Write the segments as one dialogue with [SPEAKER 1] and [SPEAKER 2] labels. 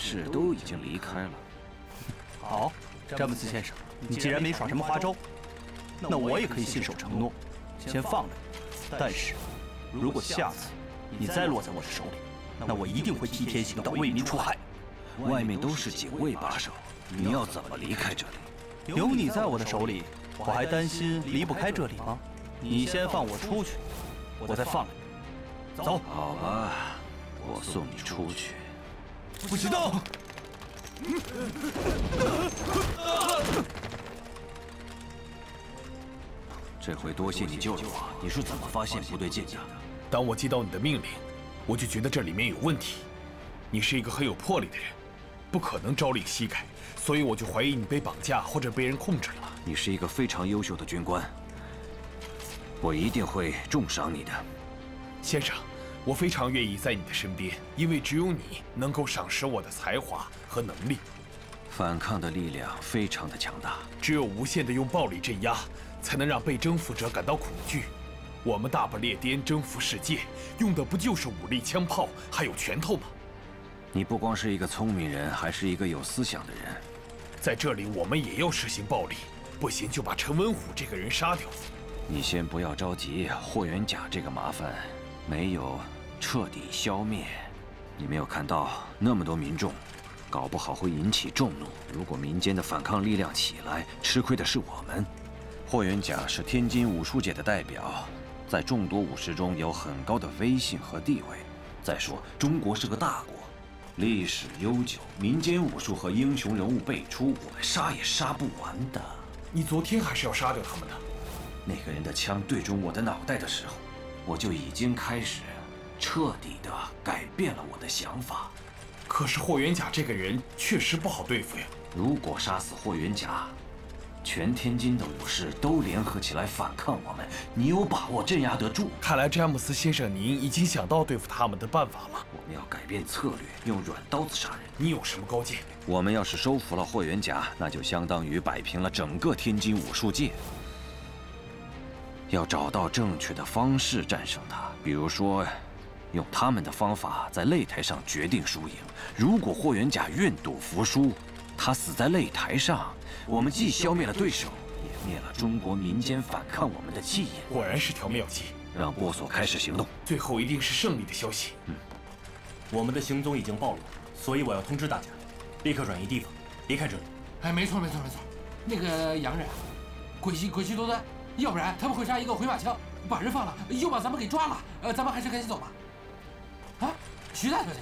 [SPEAKER 1] 士都已经离开了。
[SPEAKER 2] 好，詹姆斯先生，你既然没耍什么花招，那我也可以信守承诺，先放了你。但是，如果下次你再落在我的手里，那我一定会替天行道，为民除害。
[SPEAKER 1] 外面都是警卫把守，你要怎么离开这里？
[SPEAKER 2] 有你在我的手里，我还担心离不开这里吗？你先放我出去，我再放了你。走。
[SPEAKER 1] 好吧，我送你出去。
[SPEAKER 3] 不许动！
[SPEAKER 1] 这回多谢你救了我。你是怎么发现不对劲的？
[SPEAKER 3] 当我接到你的命令，我就觉得这里面有问题。你是一个很有魄力的人，不可能朝令夕改，所以我就怀疑你被绑架或者被人控制了。
[SPEAKER 1] 你是一个非常优秀的军官，我一定会重赏你的。
[SPEAKER 3] 先生，我非常愿意在你的身边，因为只有你能够赏识我的才华和能力。
[SPEAKER 1] 反抗的力量非常的强大，
[SPEAKER 3] 只有无限的用暴力镇压，才能让被征服者感到恐惧。我们大不列颠征服世界，用的不就是武力、枪炮，还有拳头吗？
[SPEAKER 1] 你不光是一个聪明人，还是一个有思想的人。
[SPEAKER 3] 在这里，我们也要实行暴力，不行就把陈文虎这个人杀掉。
[SPEAKER 1] 你先不要着急，霍元甲这个麻烦没有彻底消灭。你没有看到那么多民众，搞不好会引起众怒。如果民间的反抗力量起来，吃亏的是我们。霍元甲是天津武术界的代表，在众多武士中有很高的威信和地位。再说，中国是个大国，历史悠久，民间武术和英雄人物辈出，我们杀也杀不完的。
[SPEAKER 3] 你昨天还是要杀掉他们的。
[SPEAKER 1] 那个人的枪对准我的脑袋的时候，我就已经开始彻底的改变了我的想法。
[SPEAKER 3] 可是霍元甲这个人确实不好对付呀。
[SPEAKER 1] 如果杀死霍元甲，全天津的武士都联合起来反抗我们，你有把握镇压得住？
[SPEAKER 3] 看来詹姆斯先生您已经想到对付他们的办法了。
[SPEAKER 1] 我们要改变策略，用软刀子杀人。
[SPEAKER 3] 你有什么高见？
[SPEAKER 1] 我们要是收服了霍元甲，那就相当于摆平了整个天津武术界。要找到正确的方式战胜他，比如说，用他们的方法在擂台上决定输赢。如果霍元甲愿赌服输，他死在擂台上，我们既消灭了对手，也灭了中国民间反抗我们的气焰。
[SPEAKER 3] 果然是条妙计。
[SPEAKER 1] 让波索开始行动，
[SPEAKER 3] 最后一定是胜利的消息。
[SPEAKER 4] 我们的行踪已经暴露，所以我要通知大家，立刻转移地方，离开这里。
[SPEAKER 5] 哎，没错。那个洋人，诡计多端，要不然他们会杀一个回马枪，把人放了，又把咱们给抓了。咱们还是赶紧走吧。啊，徐大小姐，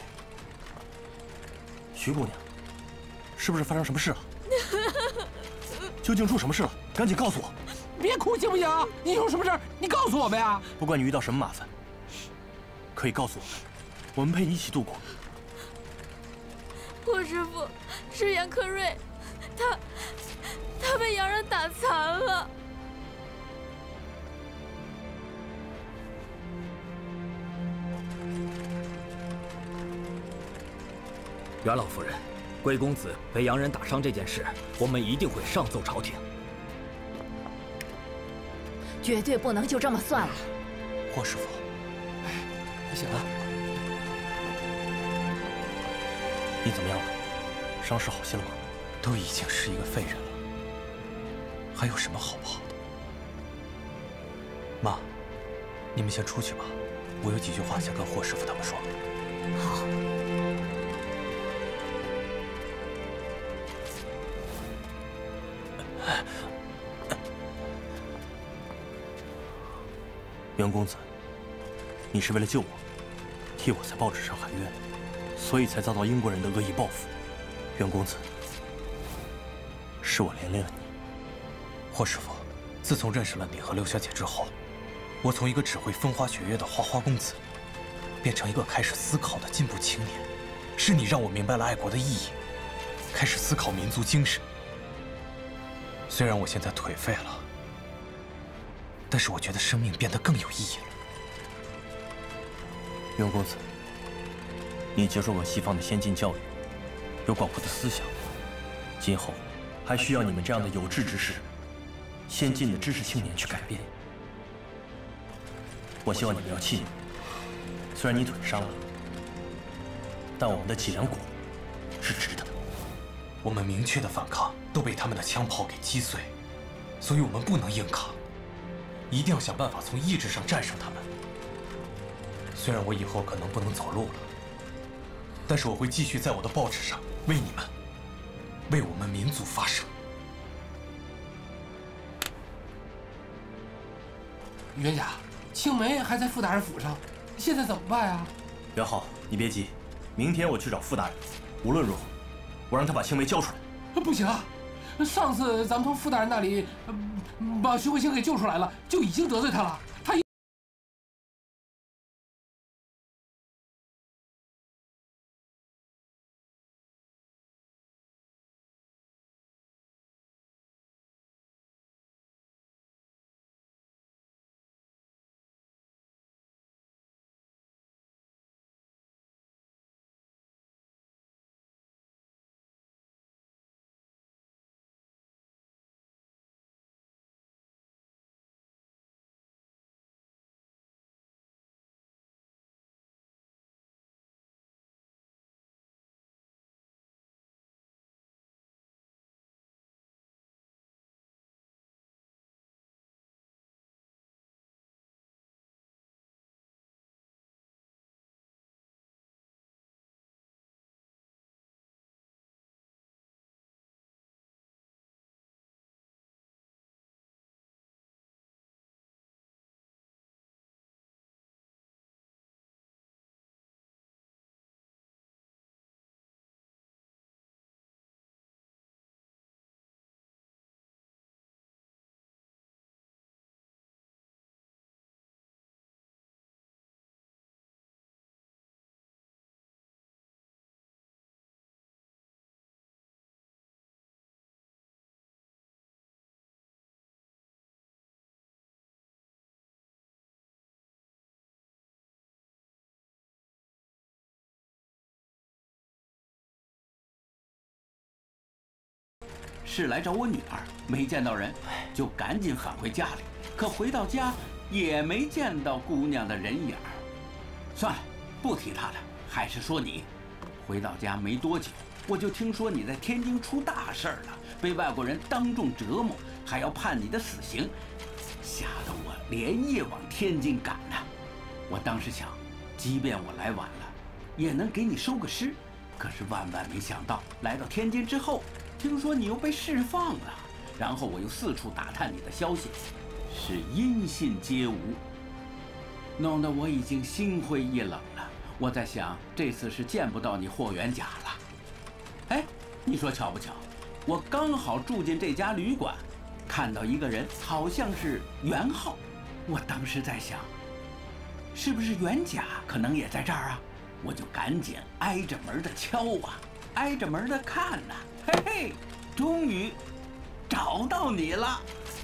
[SPEAKER 4] 徐姑娘，是不是发生什么事了？究竟出什么事了？赶紧告诉我！
[SPEAKER 5] 别哭行不行？你有什么事儿，你告诉我们呀！
[SPEAKER 4] 不管你遇到什么麻烦，可以告诉我们，我们陪你一起度过。
[SPEAKER 6] 霍师傅是杨克瑞，他被洋人打残了。
[SPEAKER 7] 袁老夫人，贵公子被洋人打伤这件事，我们一定会上奏朝廷。
[SPEAKER 8] 绝对不能就这么算了。
[SPEAKER 4] 霍师傅，
[SPEAKER 5] 你醒了？
[SPEAKER 4] 你怎么样了？伤势好些了吗？
[SPEAKER 9] 都已经是一个废人了，还有什么好不好的？妈，你们先出去吧，我有几句话想跟霍师傅他们说。
[SPEAKER 8] 好。
[SPEAKER 4] 袁公子，你是为了救我，替我在报纸上喊冤，所以才遭到英国人的恶意报复。袁公子，是我连累了你。
[SPEAKER 9] 霍师傅，自从认识了你和刘小姐之后，我从一个只会风花雪月的花花公子，变成一个开始思考的进步青年。是你让我明白了爱国的意义，开始思考民族精神。虽然我现在颓废了，但是我觉得生命变得更有意义了。
[SPEAKER 4] 袁公子，你接受过西方的先进教育，有广阔的思想，今后还需要你们这样的有志之士、先进的知识青年去改变。我希望你们要气馁，虽然你腿伤了，但我们的脊梁骨是值得的。
[SPEAKER 9] 我们明确的反抗都被他们的枪炮给击碎，所以我们不能硬抗，一定要想办法从意志上战胜他们。虽然我以后可能不能走路了，但是我会继续在我的报纸上为你们，为我们民族发声。
[SPEAKER 5] 袁甲，青梅还在傅大人府上，现在怎么办呀？
[SPEAKER 4] 袁浩，你别急，明天我去找傅大人，无论如何，我让他把青梅交出来。
[SPEAKER 5] 不行啊！上次咱们从傅大人那里把徐慧清给救出来了，就已经得罪他了。他
[SPEAKER 10] 是来找我女儿，没见到人，就赶紧返回家里。可回到家也没见到姑娘的人影儿。算了，不提她了，还是说你。回到家没多久，我就听说你在天津出大事儿了，被外国人当众折磨，还要判你的死刑，吓得我连夜往天津赶呢。我当时想，即便我来晚了，也能给你收个尸。可是万万没想到，来到天津之后，听说你又被释放了，然后我又四处打探你的消息，是音信皆无，弄得我已经心灰意冷了。我在想，这次是见不到你霍元甲了。哎，你说巧不巧？我刚好住进这家旅馆，看到一个人，好像是袁浩。我当时在想，是不是袁甲可能也在这儿啊？我就赶紧挨着门的敲啊，挨着门的看呐。嘿嘿，终于找到你了！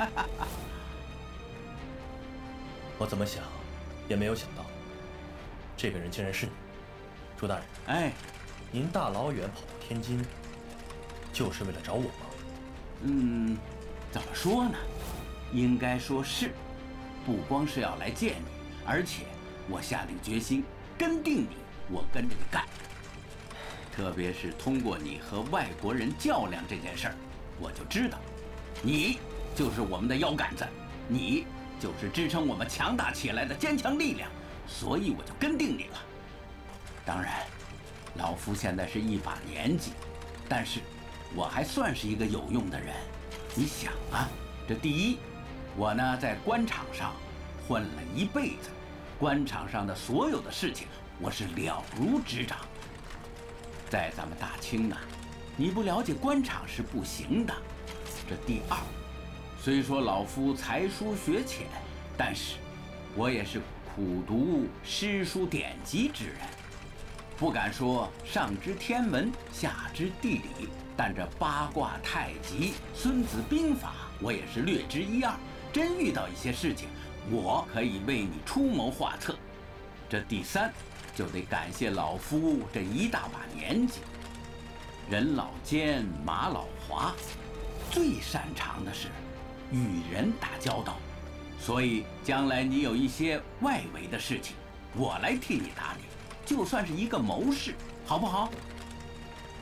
[SPEAKER 4] 我怎么想也没有想到，这个人竟然是你，朱大人。
[SPEAKER 10] 哎，
[SPEAKER 4] 您大老远跑到天津，就是为了找我吗？
[SPEAKER 10] 怎么说呢？应该说是，不光是要来见你，而且我下定决心跟定你，我跟着你干。特别是通过你和外国人较量这件事儿，我就知道，你就是我们的腰杆子，你就是支撑我们强大起来的坚强力量，所以我就跟定你了。当然，老夫现在是一把年纪，但是我还算是一个有用的人。你想啊，这第一，我呢在官场上混了一辈子，官场上的所有的事情我是了如指掌。在咱们大清啊，你不了解官场是不行的。这第二，虽说老夫才疏学浅，但是我也是苦读诗书典籍之人，不敢说上知天文下知地理，但这八卦太极孙子兵法我也是略知一二。真遇到一些事情，我可以为你出谋划策。这第三，就得感谢老夫这一大把年纪，人老奸马老滑，最擅长的是与人打交道，所以将来你有一些外围的事情，我来替你打理，就算是一个谋士，好不好？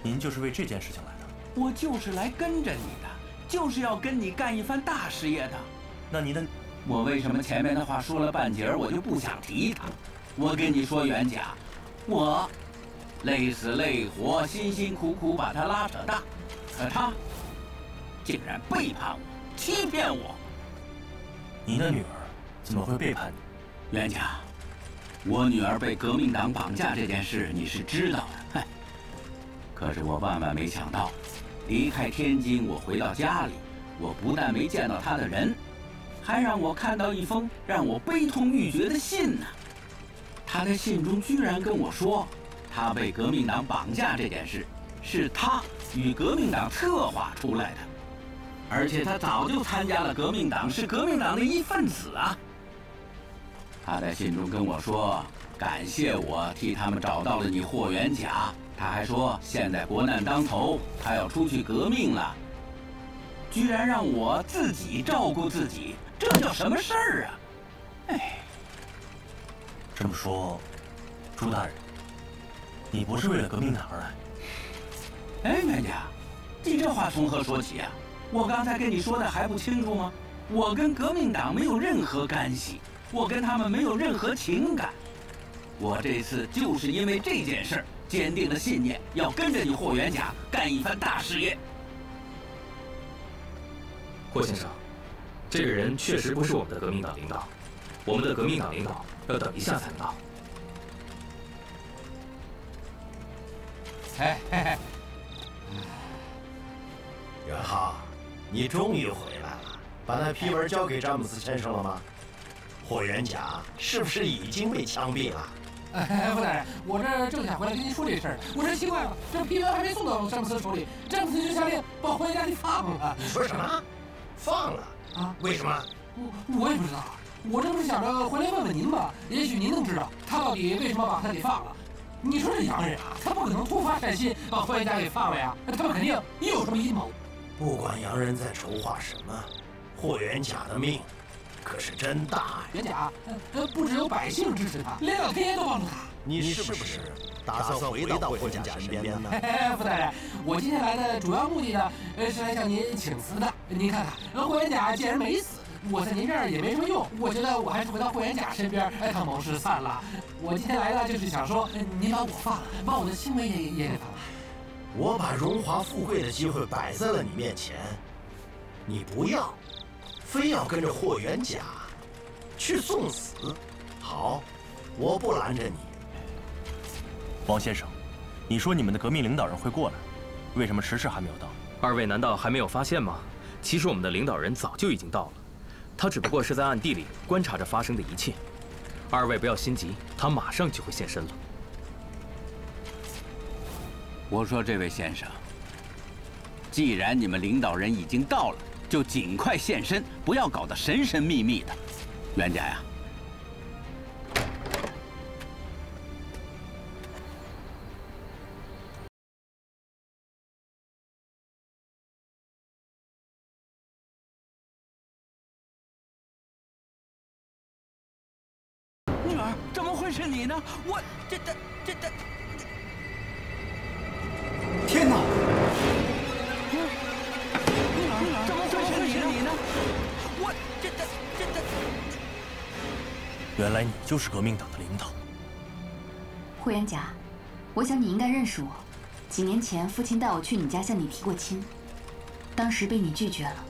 [SPEAKER 4] 您就是为这件事情来的？
[SPEAKER 10] 我就是来跟着你的，就是要跟你干一番大事业的。
[SPEAKER 4] 那您的……
[SPEAKER 10] 我为什么前面的话说了半截我就不想提他？我跟你说，元甲，我累死累活，辛辛苦苦把他拉扯大，可他竟然背叛我，欺骗我。
[SPEAKER 4] 您的女儿怎么会背叛你？
[SPEAKER 10] 元甲，我女儿被革命党绑架这件事你是知道的，嗨。可是我万万没想到，离开天津，我回到家里，我不但没见到她的人，还让我看到一封让我悲痛欲绝的信呢。她在信中居然跟我说，她被革命党绑架这件事是她与革命党策划出来的，而且她早就参加了革命党，是革命党的一份子啊。她在信中跟我说，感谢我替他们找到了你霍元甲。他还说，现在国难当头，他要出去革命了，居然让我自己照顾自己，这叫什么事儿啊？哎，
[SPEAKER 4] 这么说，朱大人，你不是为了革命党而来？
[SPEAKER 10] 哎，元甲，你这话从何说起啊？我刚才跟你说的还不清楚吗？我跟革命党没有任何干系，我跟他们没有任何情感。我这次就是因为这件事儿，坚定了信念，要跟着你霍元甲干一番大事业。
[SPEAKER 7] 霍先生，这个人确实不是我们的革命党领导，我们的革命党领导要等一下才能到。
[SPEAKER 5] 哎嘿嘿，
[SPEAKER 11] 元昊，你终于回来了，把那批文交给詹姆斯先生了吗？霍元甲是不是已经被枪毙了？
[SPEAKER 5] 哎，傅大人，我这正想回来跟您说这事儿，我这奇怪了，这批文还没送到詹姆斯手里，詹姆斯就下令把霍元甲给放了。
[SPEAKER 11] 你说什么？放了？啊？为什么？
[SPEAKER 5] 我也不知道，我这不是想着回来问问您吗？也许您能知道他到底为什么把他给放了。你说这洋人啊，他不可能突发善心把霍元甲给放了呀，他们肯定又有什么阴谋。
[SPEAKER 11] 不管洋人在筹划什么，霍元甲的命可是真大呀！
[SPEAKER 5] 元甲，不只有百姓支持他，连老天爷都帮助他。
[SPEAKER 11] 你是不是打算回到霍元甲身边呢？
[SPEAKER 5] 傅大人，我今天来的主要目的呢，是来向您请辞的。您看看，霍元甲既然没死，我在您这儿也没什么用，我觉得我还是回到霍元甲身边，让谋事散了。我今天来的就是想说，您把我放了，把我的亲妹也给放了。
[SPEAKER 11] 我把荣华富贵的机会摆在了你面前，你不要，非要跟着霍元甲去送死。好，我不拦着你。
[SPEAKER 4] 王先生，你说你们的革命领导人会过来，为什么迟迟还没有到？
[SPEAKER 7] 二位难道还没有发现吗？其实我们的领导人早就已经到了，他只不过是在暗地里观察着发生的一切。二位不要心急，他马上就会现身了。
[SPEAKER 10] 我说，这位先生，既然你们领导人已经到了，就尽快现身，不要搞得神神秘秘的。元甲呀，女儿，怎么会是你呢？我这……
[SPEAKER 11] 天哪！
[SPEAKER 10] 怎么会是你呢？我
[SPEAKER 4] 原来你就是革命党的领导。
[SPEAKER 12] 霍元甲，我想你应该认识我。几年前，父亲带我去你家向你提过亲，当时被你拒绝了。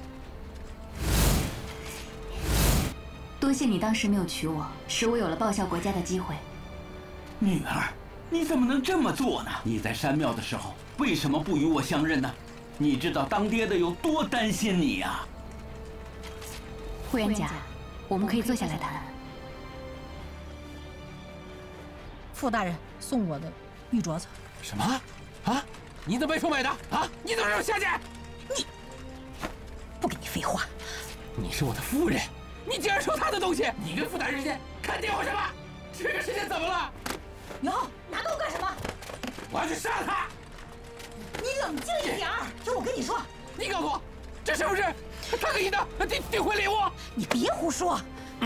[SPEAKER 12] 多谢你当时没有娶我，使我有了报效国家的机会。
[SPEAKER 10] 女儿，你怎么能这么做呢？你在山庙的时候，为什么不与我相认呢？你知道当爹的有多担心你呀！
[SPEAKER 12] 霍元甲，我们可以坐下来谈。
[SPEAKER 13] 傅大人送我的玉镯子。
[SPEAKER 5] 什么？啊？你怎么被收买的？啊？你怎么让我下去？
[SPEAKER 13] 你不跟你废话。
[SPEAKER 5] 你是我的夫人，你竟然收她的东西！你跟傅大人之间看电话什么？这个事情怎么了？
[SPEAKER 13] 哟，拿刀干什么？
[SPEAKER 5] 我要去杀他！
[SPEAKER 13] 你冷静一点儿，听我跟你说。
[SPEAKER 5] 你告诉我，这是不是他给你的订婚礼物？
[SPEAKER 13] 你别胡说。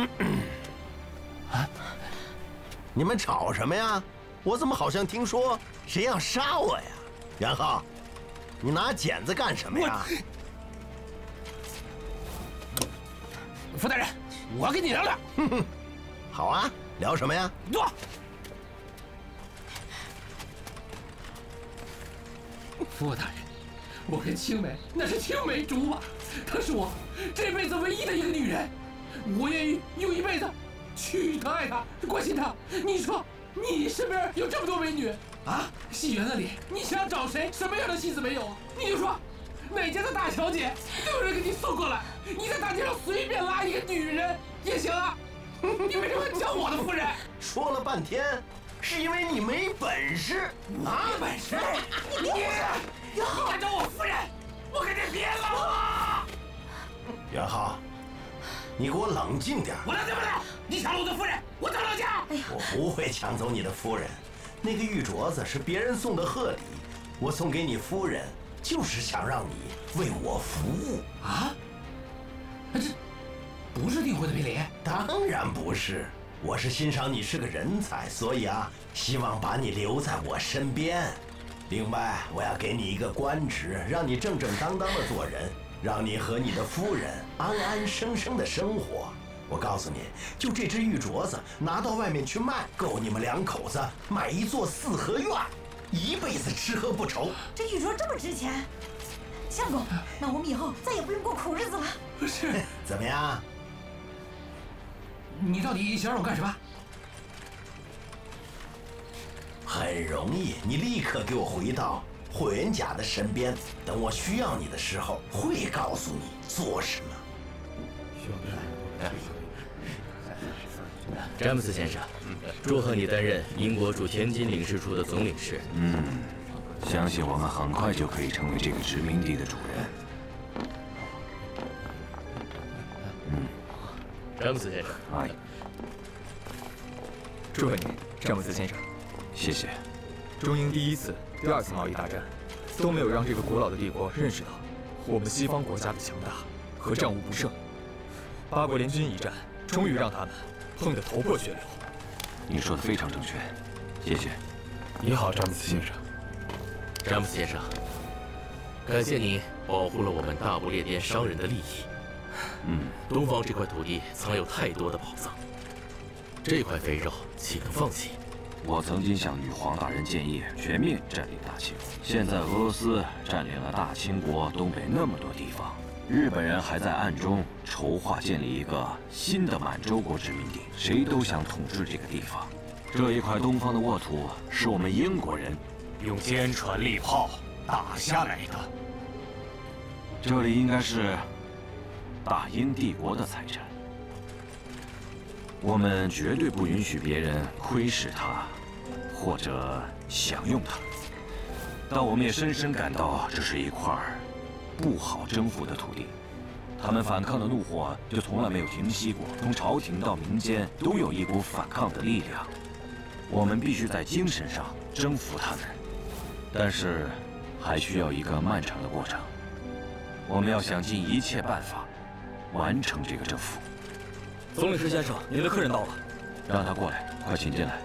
[SPEAKER 11] 啊！你们吵什么呀？我怎么好像听说谁要杀我呀？ 元昊，你拿剪子干什么呀？
[SPEAKER 5] 傅大人，我跟你聊聊。
[SPEAKER 11] 哼哼，好啊，聊什么呀？
[SPEAKER 5] 坐。傅大人，我跟青梅那是青梅竹马，她是我这辈子唯一的一个女人，我愿意用一辈子去疼爱她，关心她。你说，你身边有这么多美女啊，戏园子里你想找谁，什么样的戏子没有？你就说，哪家的大小姐都有人给你送过来，你在大街上随便拉一个女人也行啊。你为什么叫我的夫人？
[SPEAKER 11] 说了半天，是因为你没本事
[SPEAKER 5] 啊！没本事！你敢叫我夫人，我跟你别了！
[SPEAKER 11] 元昊，你给我冷静点。
[SPEAKER 5] 我冷静不了！你抢了我的夫人，我怎么冷静？
[SPEAKER 11] 我不会抢走你的夫人，那个玉镯子是别人送的贺礼，我送给你夫人，就是想让你为我服务
[SPEAKER 5] 啊！这不是订婚的聘礼？
[SPEAKER 11] 当然不是，我是欣赏你是个人才，所以啊，希望把你留在我身边。另外，我要给你一个官职，让你正正当当的做人，让你和你的夫人安安生生的生活。我告诉你，就这只玉镯子拿到外面去卖，够你们两口子买一座4合院，一辈子吃喝不愁。
[SPEAKER 14] 这玉镯这么值钱，相公，那我们以后再也不用过苦日子了。
[SPEAKER 5] 不是，
[SPEAKER 11] 怎么样？
[SPEAKER 5] 你到底想让我干什么？
[SPEAKER 11] 很容易，你立刻给我回到霍元甲的身边，等我需要你的时候，会告诉你做什么。
[SPEAKER 7] 詹姆斯先生，祝贺你担任英国驻天津领事处的总领事。
[SPEAKER 1] 相信我们很快就可以成为这个殖民地的主人。
[SPEAKER 7] 詹姆斯先生，
[SPEAKER 1] 哎，
[SPEAKER 15] 祝贺你，詹姆斯先生。
[SPEAKER 1] 谢谢。
[SPEAKER 15] 中英第1次、第2次贸易大战都没有让这个古老的帝国认识到我们西方国家的强大和战无不胜。八国联军一战，终于让他们碰得头破血流。
[SPEAKER 1] 你说的非常正确，谢谢。
[SPEAKER 15] 你好，詹姆斯先生。
[SPEAKER 7] 詹姆斯先生，感谢你保护了我们大不列颠商人的利益。东方这块土地藏有太多的宝藏，这块肥肉岂能放弃？
[SPEAKER 1] 我曾经向女皇大人建议全面占领大清，现在俄罗斯占领了大清国东北那么多地方，日本人还在暗中筹划建立一个新的满洲国殖民地，谁都想统治这个地方。这一块东方的沃土是我们英国人
[SPEAKER 9] 用坚船利炮打下来的，
[SPEAKER 1] 这里应该是大英帝国的财产，我们绝对不允许别人窥视它，或者享用它。但我们也深深感到这是一块不好征服的土地。他们反抗的怒火就从来没有停息过，从朝廷到民间都有一股反抗的力量。我们必须在精神上征服他们，但是还需要一个漫长的过程。我们要想尽一切办法完成这个征服。
[SPEAKER 4] 总领事先生，您的客人到了，
[SPEAKER 1] 让他过来，快请进来。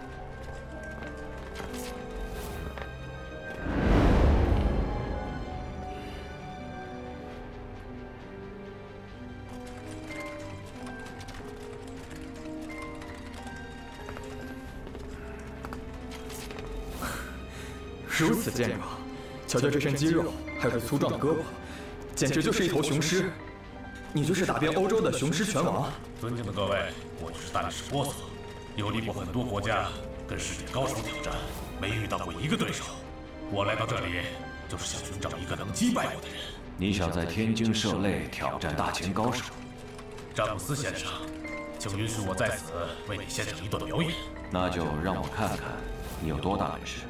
[SPEAKER 15] 如此健壮，瞧瞧这身肌肉，还有这粗壮的胳膊，简直就是一头雄狮。你就是打遍欧洲的雄狮拳王。
[SPEAKER 16] 尊敬的各位，我就是大力士波索，游历过很多国家，跟世界高手挑战，没遇到过一个对手。我来到这里，就是想寻找一个能击败我的人。
[SPEAKER 1] 你想在天津社内挑战大清高手？
[SPEAKER 16] 詹姆斯先生，请允许我在此为你献上一段表演。
[SPEAKER 1] 那就让我看看你有多大本事。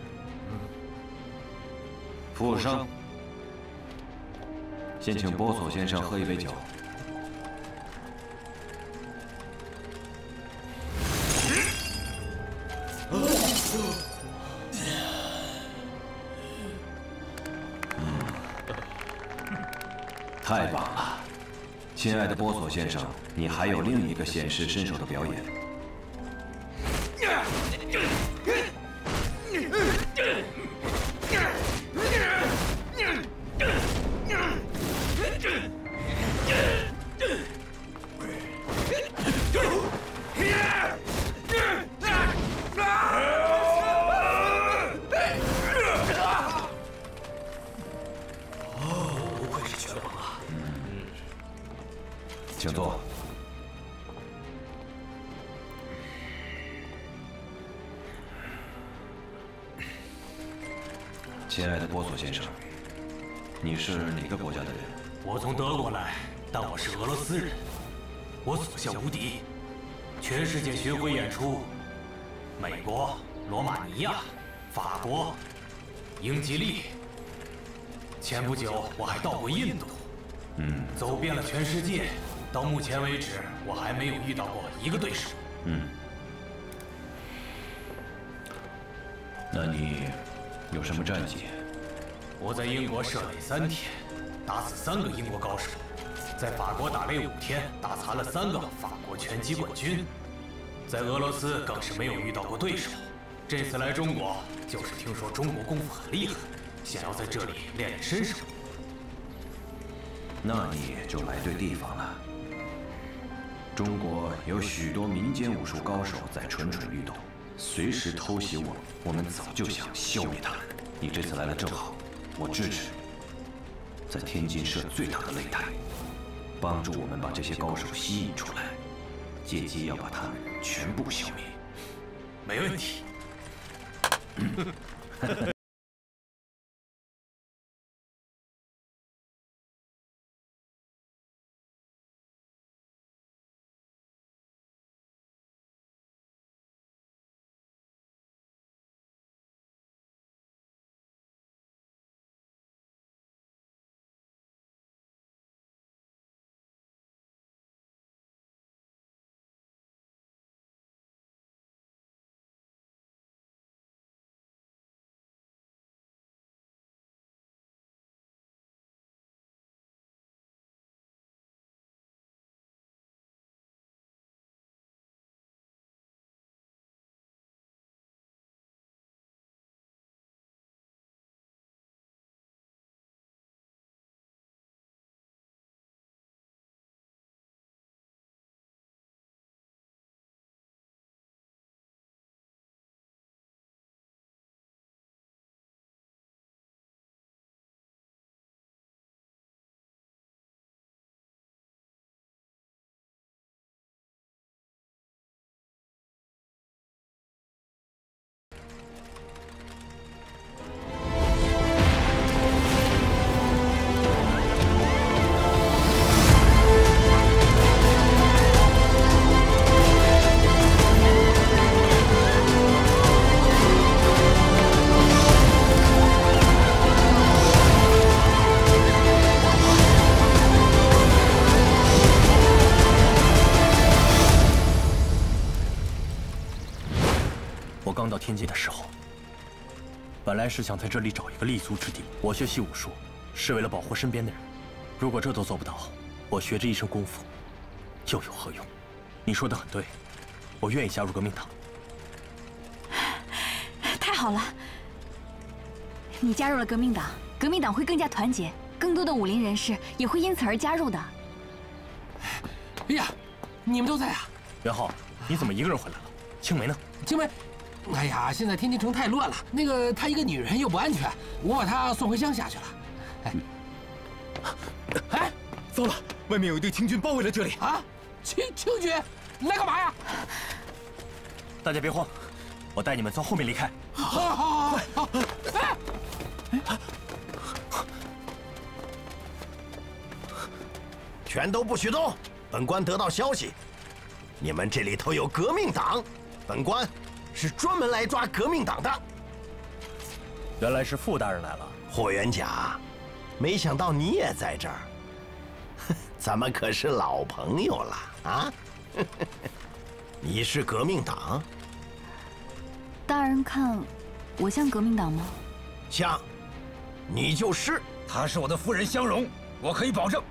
[SPEAKER 1] 服务生，先请波索先生喝一杯酒。太棒了，亲爱的波索先生，你还有另一个显示身手的表演。 请坐。亲爱的波索先生，你是哪个国家的人？
[SPEAKER 9] 我从德国来，但我是俄罗斯人。我所向无敌，全世界巡回演出，美国、罗马尼亚、法国、英吉利。前不久我还到过印度，走遍了全世界。到目前为止，我还没有遇到过一个对手。
[SPEAKER 1] 那你有什么战绩？
[SPEAKER 9] 我在英国涉垒3天，打死3个英国高手；在法国打擂5天，打残了3个法国拳击冠军；在俄罗斯更是没有遇到过对手。这次来中国，就是听说中国功夫很厉害，想要在这里练练身手。
[SPEAKER 1] 那你就来对地方了。中国有许多民间武术高手在蠢蠢欲动，随时偷袭我们早就想消灭他们。你这次来了正好，我支持。在天津设最大的擂台，帮助我们把这些高手吸引出来，借机要把他们全部消灭。
[SPEAKER 9] 没问题。
[SPEAKER 4] 刚到天津的时候，本来是想在这里找一个立足之地。我学习武术，是为了保护身边的人。如果这都做不到，我学这一身功夫，又有何用？你说的很对，我愿意加入革命党。
[SPEAKER 12] 太好了，你加入了革命党，革命党会更加团结，更多的武林人士也会因此而加入的。
[SPEAKER 5] 哎呀，你们都在啊！
[SPEAKER 4] 元昊，你怎么一个人回来了？青梅呢？
[SPEAKER 5] 青梅，哎呀，现在天津城太乱了，那个她一个女人又不安全，我把她送回乡下去了。哎，
[SPEAKER 15] 糟了，外面有一队清军包围了这里
[SPEAKER 5] 啊！清军来干嘛呀？
[SPEAKER 4] 大家别慌，我带你们从后面离开。
[SPEAKER 5] 好。
[SPEAKER 11] 全都不许动！本官得到消息，你们这里头有革命党，本官是专门来抓革命党的。
[SPEAKER 4] 原来是傅大人来了，
[SPEAKER 11] 霍元甲，没想到你也在这儿，咱们可是老朋友了啊！你是革命党？
[SPEAKER 12] 大人看我像革命党吗？
[SPEAKER 11] 像，你就是。
[SPEAKER 17] 她是我的夫人香容，我可以保证。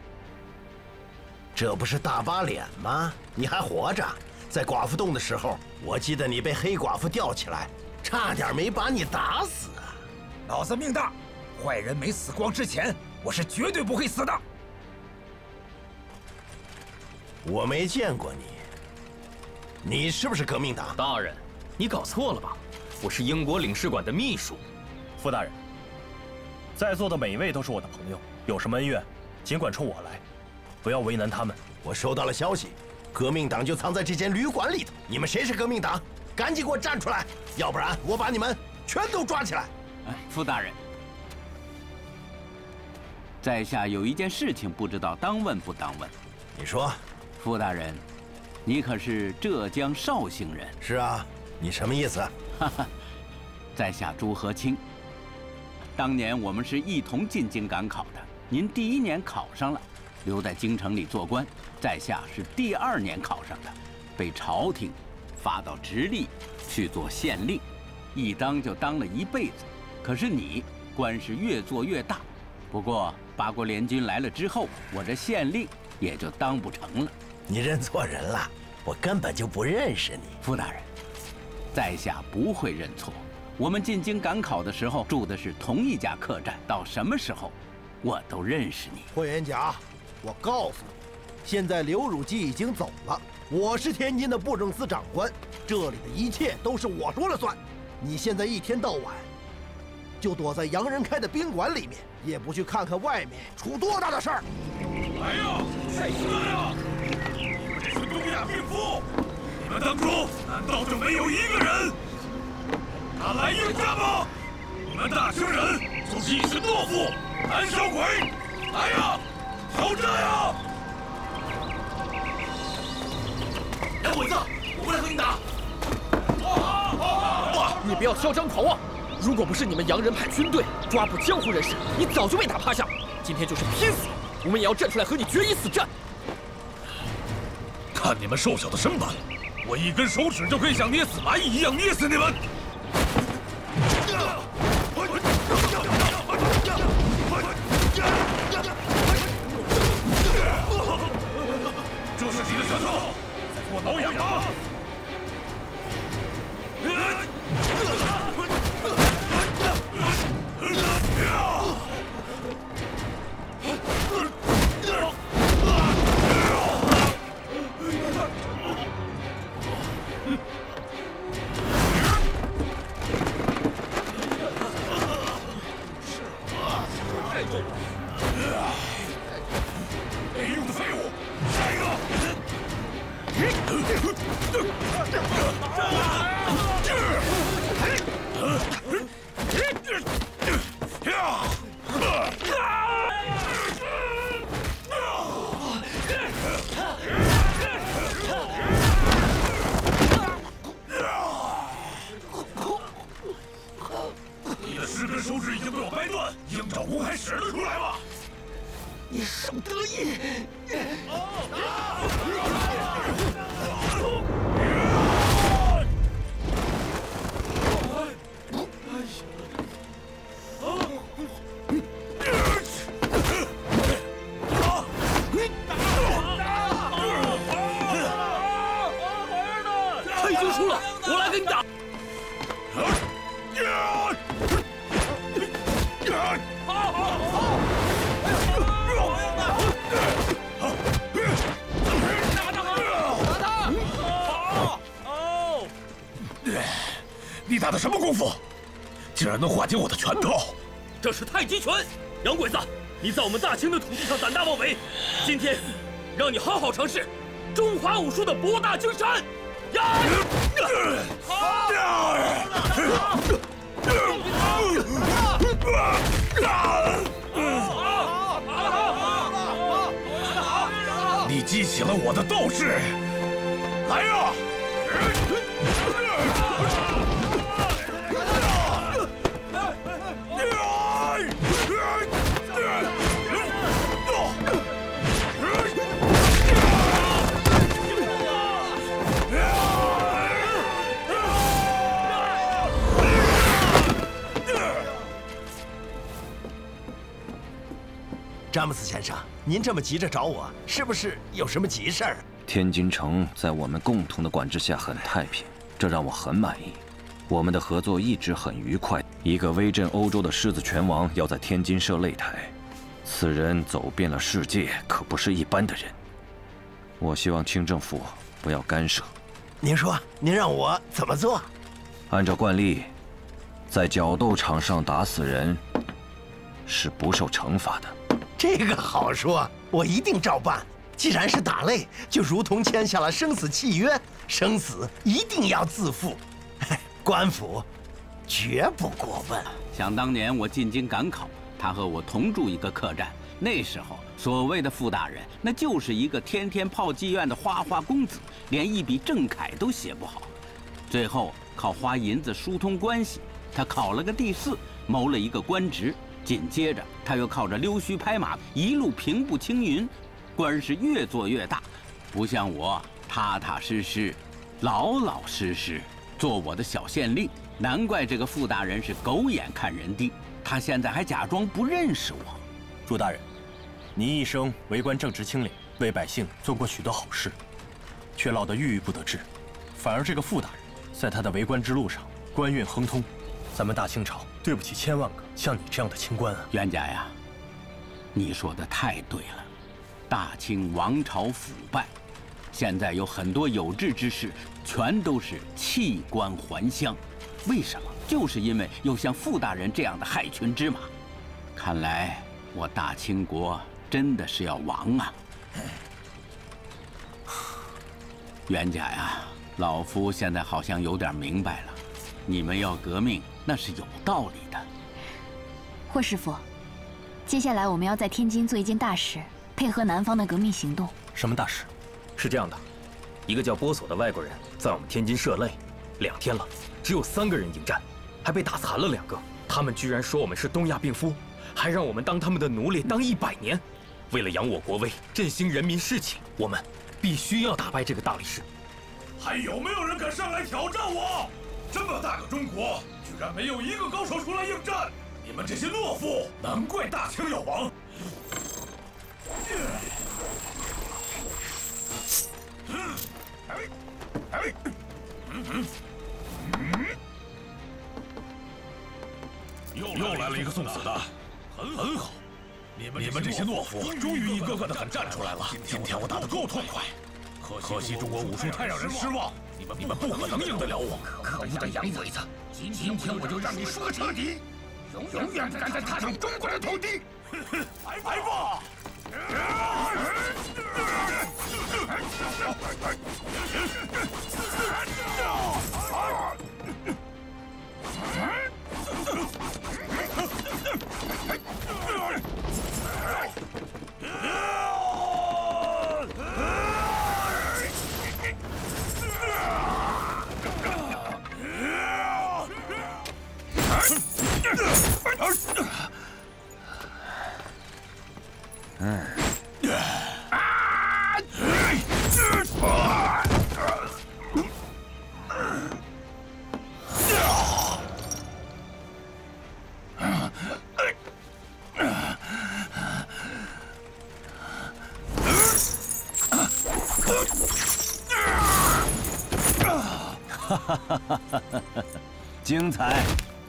[SPEAKER 11] 这不是大疤脸吗？你还活着？在寡妇洞的时候，我记得你被黑寡妇吊起来，差点没把你打死啊！
[SPEAKER 17] 老子命大，坏人没死光之前，我是绝对不会死的。
[SPEAKER 11] 我没见过你，你是不是革命党？
[SPEAKER 15] 大人，你搞错了吧？我是英国领事馆的秘书。
[SPEAKER 4] 傅大人，在座的每一位都是我的朋友，有什么恩怨，尽管冲我来。 不要为难他们。
[SPEAKER 11] 我收到了消息，革命党就藏在这间旅馆里头。你们谁是革命党？赶紧给我站出来，要不然我把你们全都抓起来。
[SPEAKER 10] 傅大人，在下有一件事情不知道当问不当问。
[SPEAKER 11] 你说，
[SPEAKER 10] 傅大人，你可是浙江绍兴人？
[SPEAKER 11] 是啊，你什么意思？
[SPEAKER 10] 哈哈，在下朱和清。当年我们是一同进京赶考的，您第1年考上了，留在京城里做官；在下是第2年考上的，被朝廷发到直隶去做县令，一当就当了1辈子。可是你官是越做越大，不过八国联军来了之后，我这县令也就当不成了。
[SPEAKER 11] 你认错人了，我根本就不认识你。
[SPEAKER 10] 傅大人，在下不会认错。我们进京赶考的时候住的是同一家客栈，到什么时候我都认识你。
[SPEAKER 11] 霍元甲，我告诉你，现在刘汝基已经走了，我是天津的布政司长官，这里的一切都是我说了算。你现在一天到晚就躲在洋人开的宾馆里面，也不去看看外面出多大的事儿。
[SPEAKER 16] 来呀，来呀！你们这群东亚病夫，你们当中难道就没有一个人敢来应战吗？你们大清人就是一群懦夫、胆小鬼！来呀，挑战呀！
[SPEAKER 18] 洋鬼子，我过来和你打！你不要嚣张狂妄！如果不是你们洋人派军队抓捕江湖人士，你早就被打趴下。今天就是拼死，我们也要站出来和你决一死战。
[SPEAKER 16] 看你们瘦小的身板，我一根手指就可以像捏死蚂蚁一样捏死你们！这是你的拳头，在给我挠痒吗？没用的废物，下一个！你的10根手指已经被我掰断，鹰爪功还使得出来吗？
[SPEAKER 5] 你少得意！
[SPEAKER 18] 他已经输了，我来跟你打。
[SPEAKER 16] 你打的什么功夫，竟然能化解我的拳头？
[SPEAKER 18] 这是太极拳！洋鬼子，你在我们大清的土地上胆大妄为，今天让你好好尝试中华武术的博大精深！呀！
[SPEAKER 16] 你激起了我的斗志，来呀！
[SPEAKER 11] 詹姆斯先生，您这么急着找我，是不是有什么急事儿？
[SPEAKER 1] 天津城在我们共同的管制下很太平，这让我很满意。我们的合作一直很愉快。一个威震欧洲的狮子拳王要在天津设擂台，此人走遍了世界，可不是一般的人。我希望清政府不要干涉。
[SPEAKER 11] 您说，您让我怎么做？
[SPEAKER 1] 按照惯例，在角斗场上打死人是不受惩罚的。
[SPEAKER 11] 这个好说，我一定照办。既然是打擂，就如同签下了生死契约，生死一定要自负。官府绝不过问。
[SPEAKER 10] 想当年我进京赶考，他和我同住一个客栈。那时候所谓的傅大人，那就是一个天天泡妓院的花花公子，连一笔正楷都写不好。最后靠花银子疏通关系，他考了个第4，谋了一个官职。紧接着他又靠着溜须拍马，一路平步青云，官是越做越大，不像我踏踏实实、老老实实做我的小县令。难怪这个傅大人是狗眼看人低，他现在还假装不认识我。
[SPEAKER 4] 朱大人，您一生为官正直清廉，为百姓做过许多好事，却落得郁郁不得志。反而这个傅大人，在他的为官之路上官运亨通，咱们大清朝对不起千万个像你这样的清官啊！
[SPEAKER 10] 冤家呀，你说的太对了。大清王朝腐败，现在有很多有志之士，全都是弃官还乡。为什么？就是因为有像傅大人这样的害群之马。看来我大清国真的是要亡啊！冤家呀，老夫现在好像有点明白了，你们要革命那是有道理的。
[SPEAKER 12] 霍师傅，接下来我们要在天津做一件大事，配合南方的革命行动。
[SPEAKER 4] 什么大事？
[SPEAKER 15] 是这样的，一个叫波索的外国人在我们天津设擂，2天了，只有3个人迎战，还被打残了2个。他们居然说我们是东亚病夫，还让我们当他们的奴隶当100年。为了扬我国威，振兴人民士气，我们必须要打败这个大力士。
[SPEAKER 16] 还有没有人敢上来挑战我？这么大个中国，居然没有一个高手出来应战！你们这些懦夫，难怪大清要亡！又来了一个送死的，很好。你们这些懦夫，终于一个个的敢站出来了。今天我打得够痛快，可惜中国武术太让人失望，你们不可能赢得了我。可恶的洋鬼子！今天我就让你输个彻底，永远不敢再踏上中国的土地！来吧！
[SPEAKER 1] 精彩！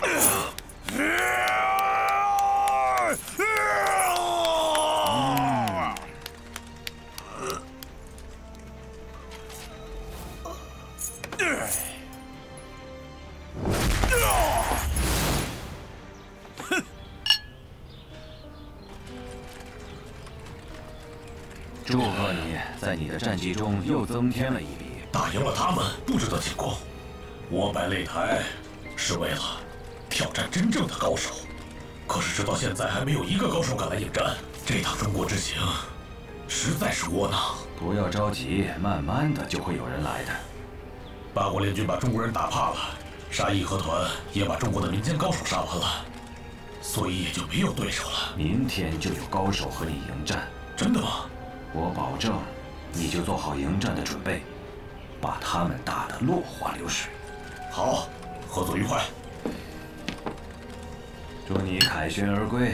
[SPEAKER 1] 祝贺你在你的战绩中又增添了一笔。
[SPEAKER 16] 打赢了他们，不值得庆功。我摆擂台是为了挑战真正的高手，可是直到现在还没有一个高手敢来应战。这趟中国之行实在是窝囊。
[SPEAKER 1] 不要着急，慢慢的就会有人来的。
[SPEAKER 16] 八国联军把中国人打怕了，沙义和团也把中国的民间高手杀完了，所以也就没有对手了。
[SPEAKER 1] 明天就有高手和你迎战。
[SPEAKER 16] 真的吗？
[SPEAKER 1] 我保证，你就做好迎战的准备，把他们打得落花流水。
[SPEAKER 16] 好，合作愉快。
[SPEAKER 1] 祝你凯旋而归。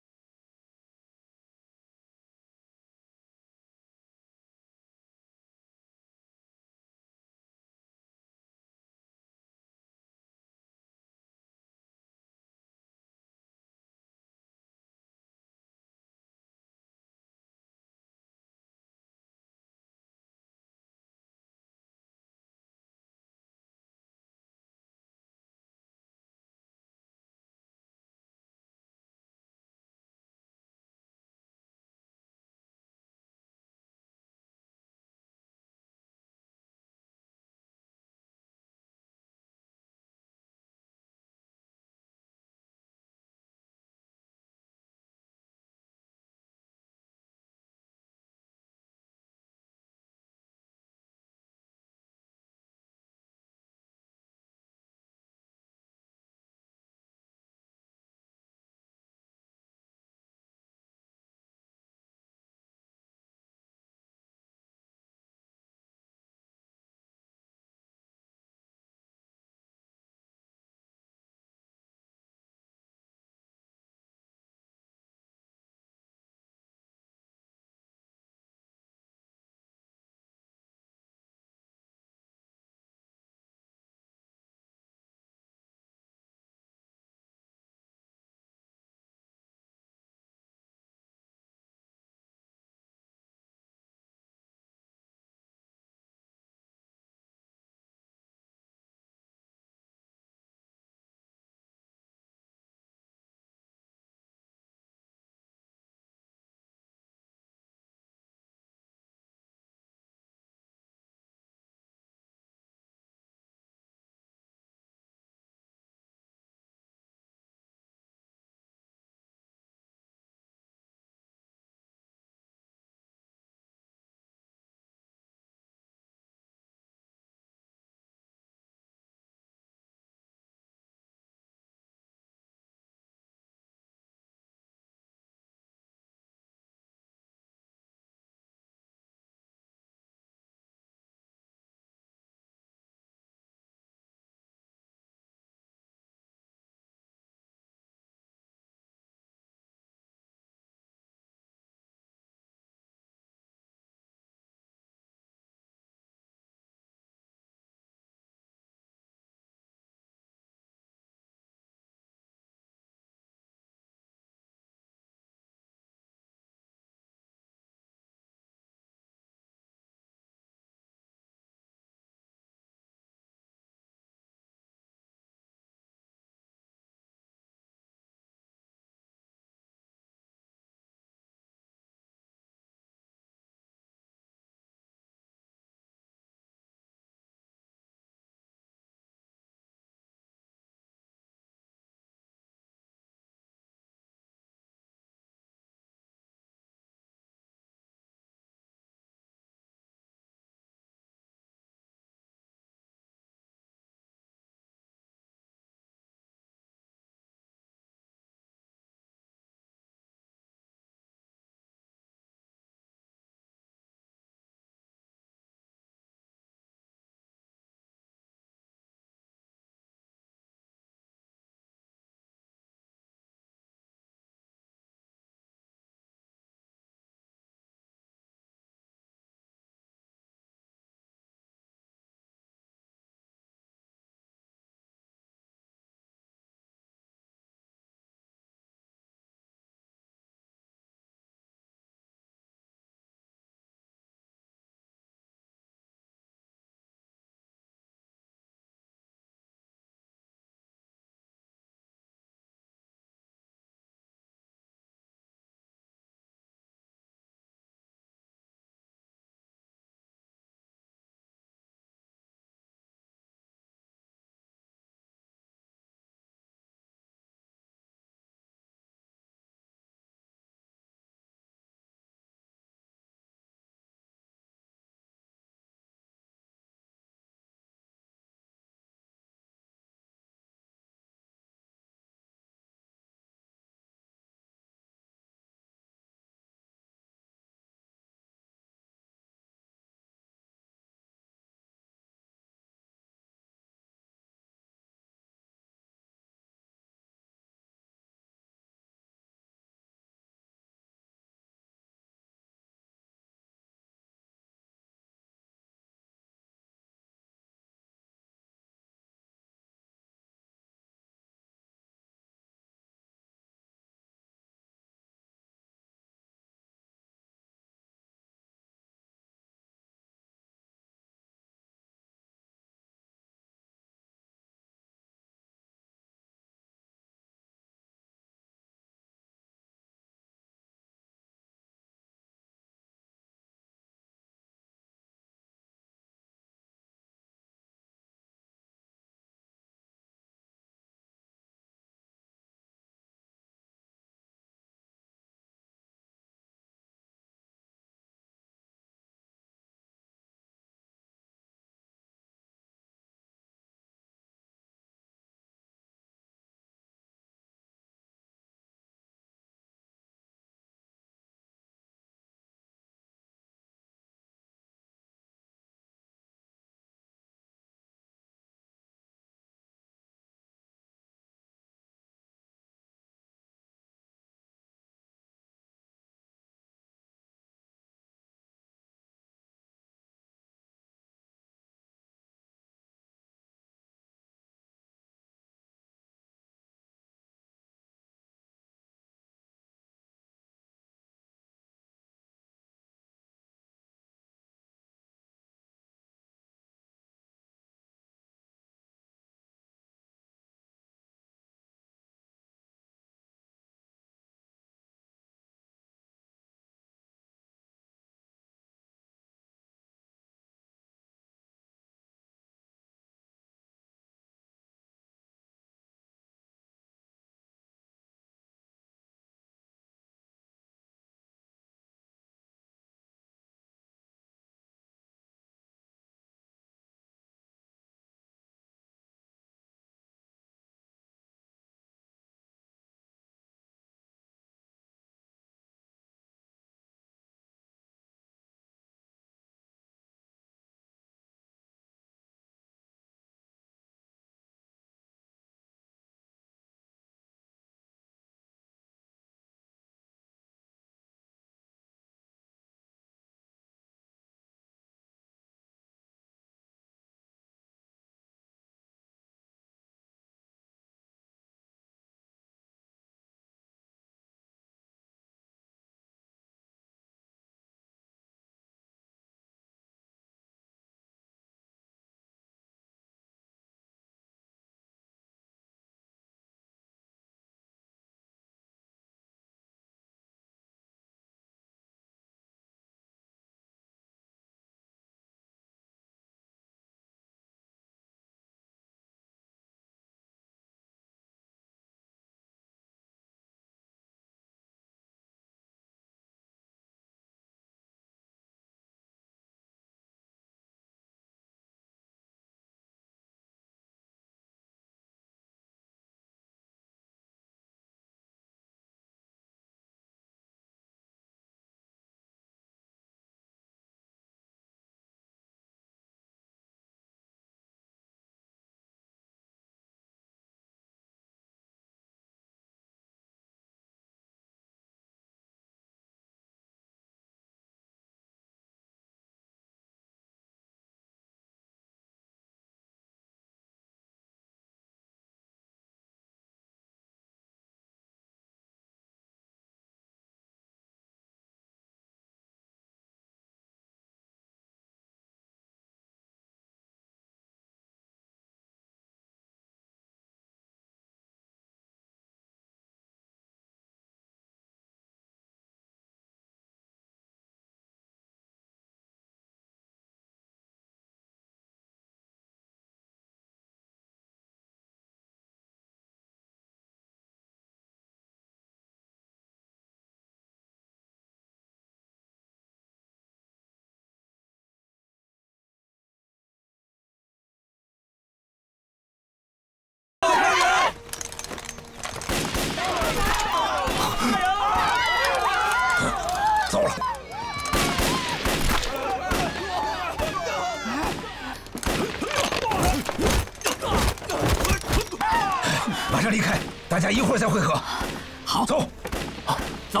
[SPEAKER 17] 马上离开，大家一会儿再会合。
[SPEAKER 11] 好，
[SPEAKER 17] 走。
[SPEAKER 2] 好，走。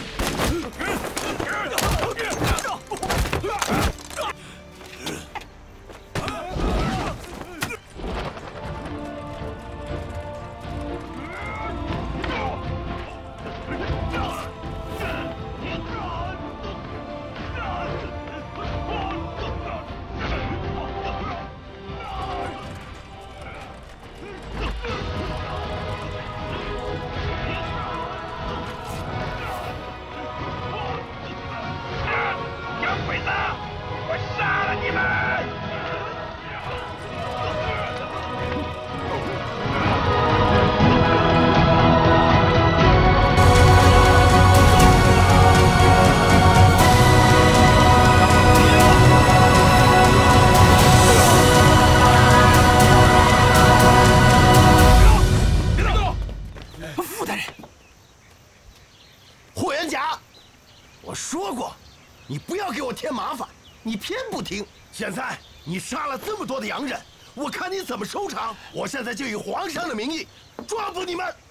[SPEAKER 11] 你偏不听，现在你杀了这么多的洋人，我看你怎么收场！我现在就以皇上的名义抓捕你们。